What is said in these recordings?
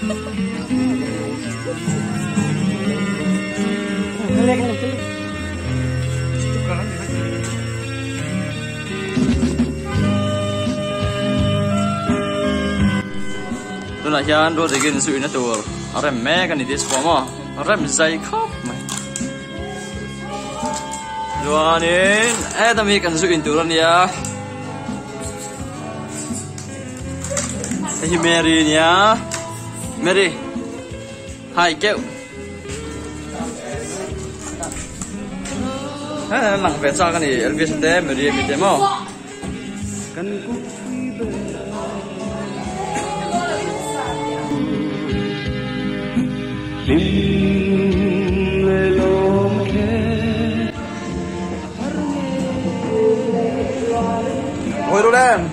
tôi là hiền đôi cái sự nó tụi rem mẹ cái này đi sport mà rem dày khóc mày rồi nên tao mi cần sự in tụi nó thì Mary nhá Mary hai kẹo lặng về sao cái này Elvis thế Mary mi thế mà hồi rồi em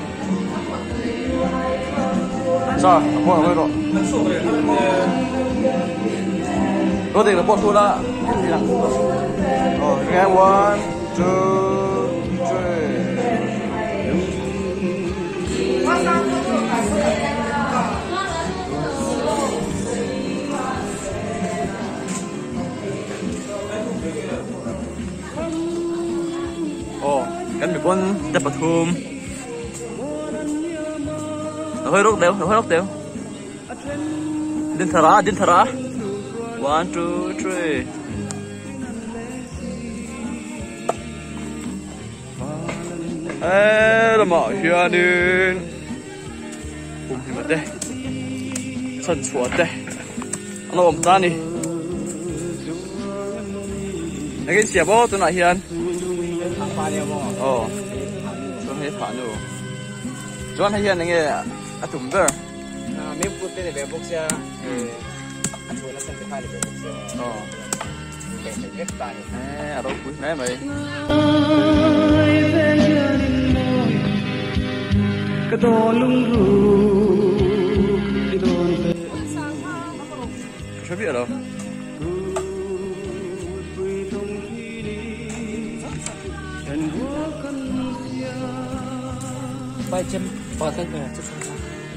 sao hồi rồi có thể là bọn tôi đã nghe 1, 2, 3 กันเป็นคนจะปทุมhơi rốt đều din thara 1, 2, 3 là mọi chuyện đi cùng thì mất đây sân chuột đây nó ôm ta đi cái xẻ bó tôi lại hiền tôi thấy phản rồi cho anh hiền này nghe à tụm ver mình phụ tên về bốc xe anh vừa nó xem cái file về bốc xe để mình viết bài à đâu cuối nãy mày cái đồ lung ru cái đồ chưa biết ở đâu bài chấm vào tên này chút sao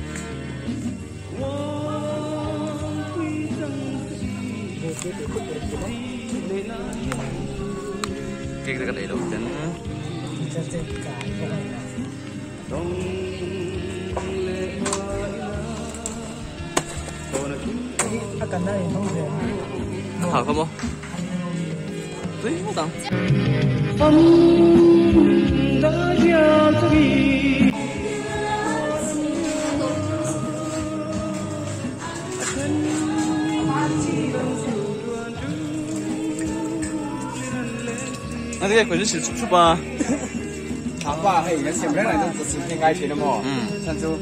cái đấy đâu chứ akan đây không về hả không tuy không tao那这个可是出吧？ 长发嘿，人前面来都不是应该学的嘛。像就，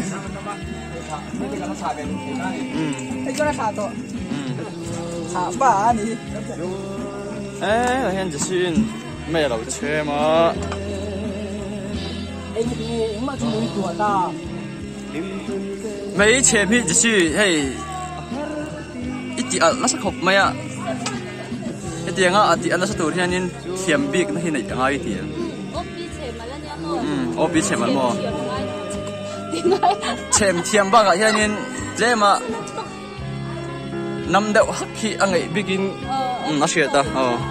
你这个茶的，哎，这个茶多。茶吧你。 哎，我现在是没有车嘛。 哎，你嘛就没多大。 没车皮就是嘿，一点那是口没啊？一点啊，一点那是多天您甜逼那现在讲啊一点。我比前面么？前吧个现在您这么，năm đậu hắc khí anh ấy begin nó sửa ta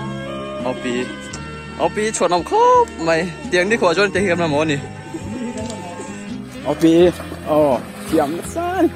ở bị chuột nằm khóc mày tiếng đi khỏi cho tiếng em là món gì ở bị thiểm san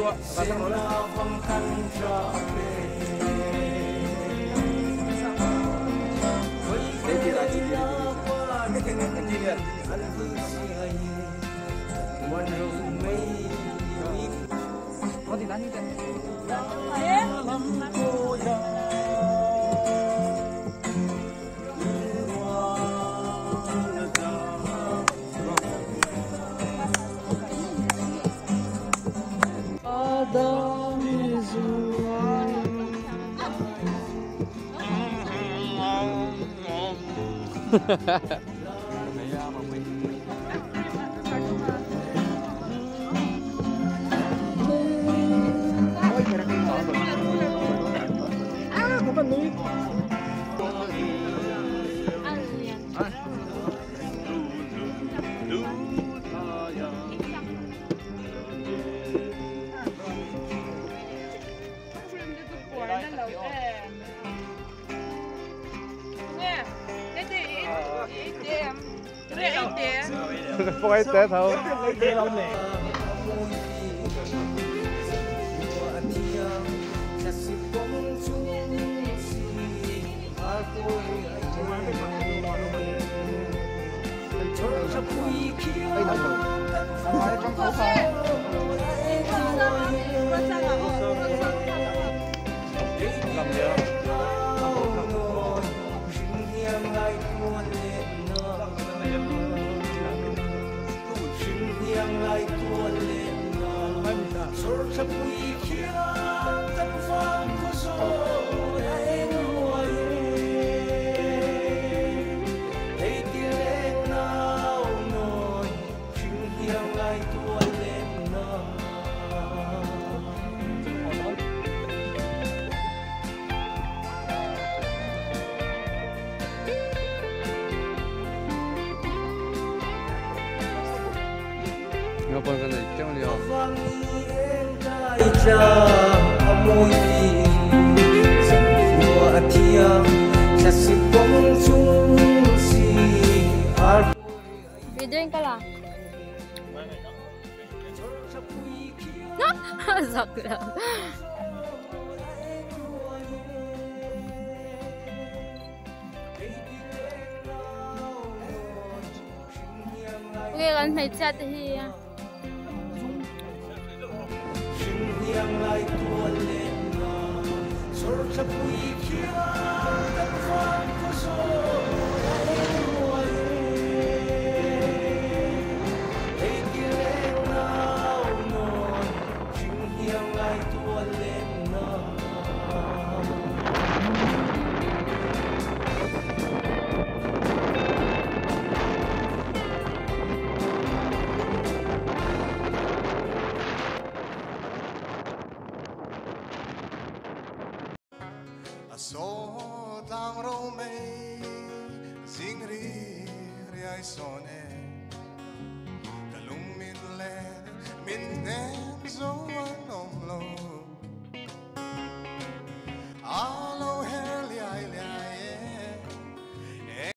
Quay té thôi. Ngapon ka na ikaw niyo. Videoin ka lang. Sakura. Okay, kan may chat hiya. Så dang ro mig, sing ri, jag sonne.